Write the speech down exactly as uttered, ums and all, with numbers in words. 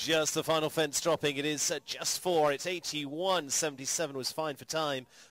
Just the final fence dropping. It is uh, just four. It's eighty-one seventy-seven was fine for time